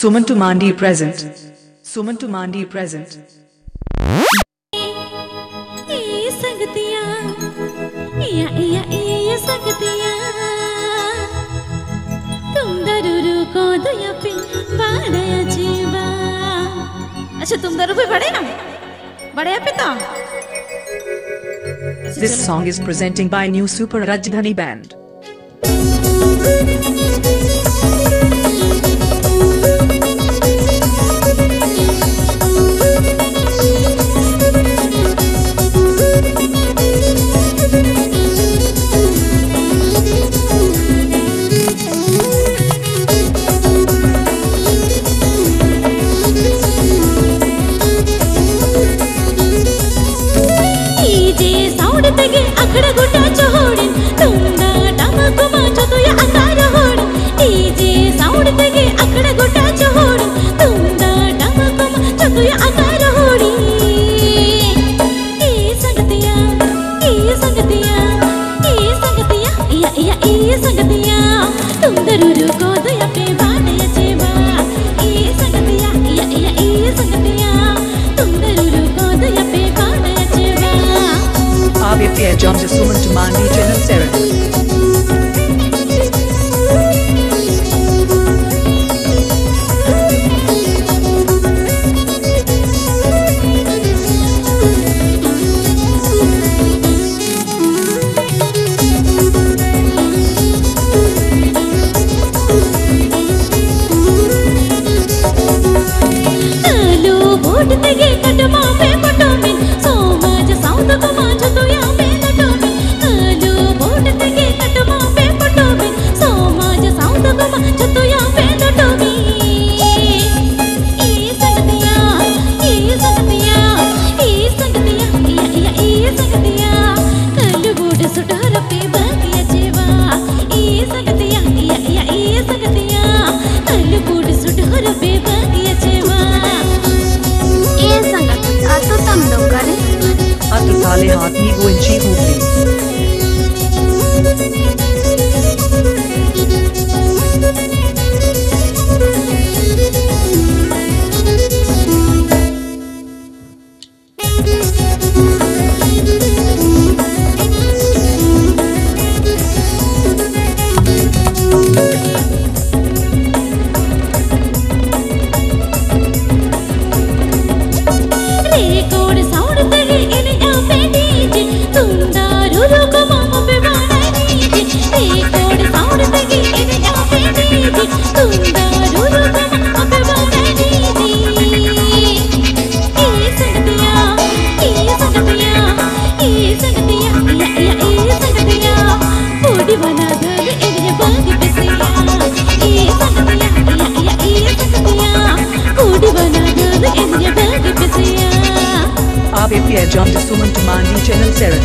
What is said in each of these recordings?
Suman Tumandi present. Suman Tumandi present. अच्छा तुम दरू भी बड़े ना बड़े पिता. This song is presenting by New Super Rajdhani Band. John Suman Tumandi Channel Seven. Atutale haat ni guinchi hubli. API John Suman Tumandi Channel 7.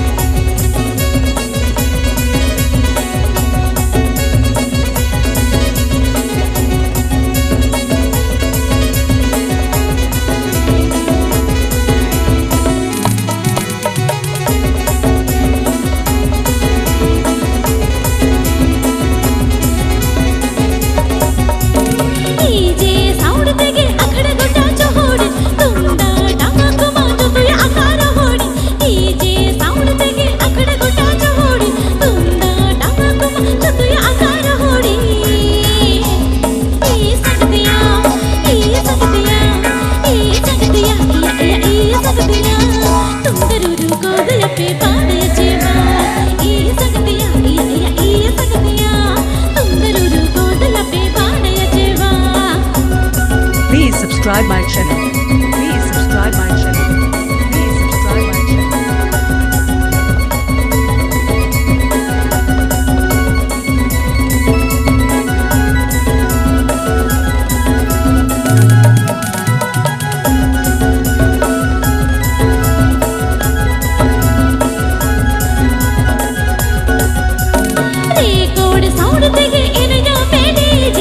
Please subscribe my channel. Please subscribe my channel. Please subscribe my channel.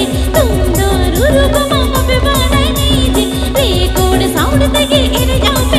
Sound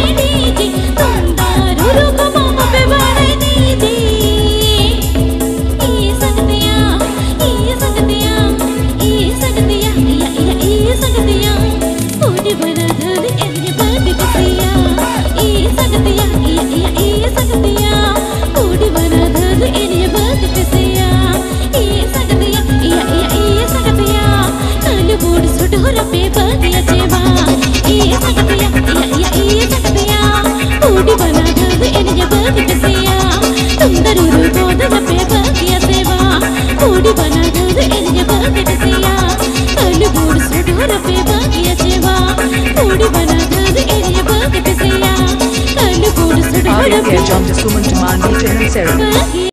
घर पे बाकी अचेवा थोड़ी बना घर area बाकी पिसैया कल गोड़ सुड़ Aditya John Suman Tamani Channel Sarah.